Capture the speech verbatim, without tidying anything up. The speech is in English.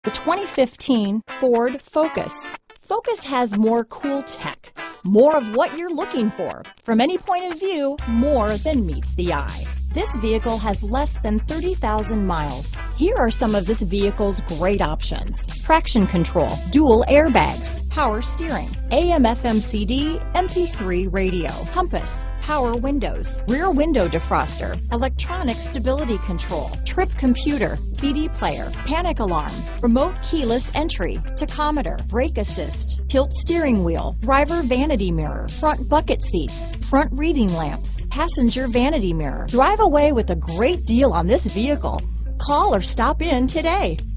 The twenty fifteen Ford Focus. Focus has more cool tech, more of what you're looking for. From any point of view, more than meets the eye. This vehicle has less than thirty thousand miles. Here are some of this vehicle's great options: traction control, dual airbags, power steering, A M F M C D, M P three radio, compass, power windows, rear window defroster, electronic stability control, trip computer, C D player, panic alarm, remote keyless entry, tachometer, brake assist, tilt steering wheel, driver vanity mirror, front bucket seats, front reading lamps, passenger vanity mirror. Drive away with a great deal on this vehicle. Call or stop in today.